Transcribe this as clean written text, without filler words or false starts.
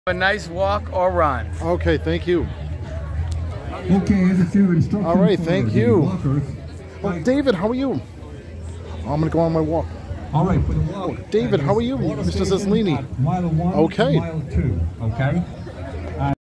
A nice walk or run. Okay, thank you. Okay, here's a few instructions. All right, for thank the you. walkers. Oh, David, how are you? I'm gonna go on my walk. All right, for the walk. David, how are you, Water Mr. station Zaslini? at mile 1 Okay. and mile 2, okay?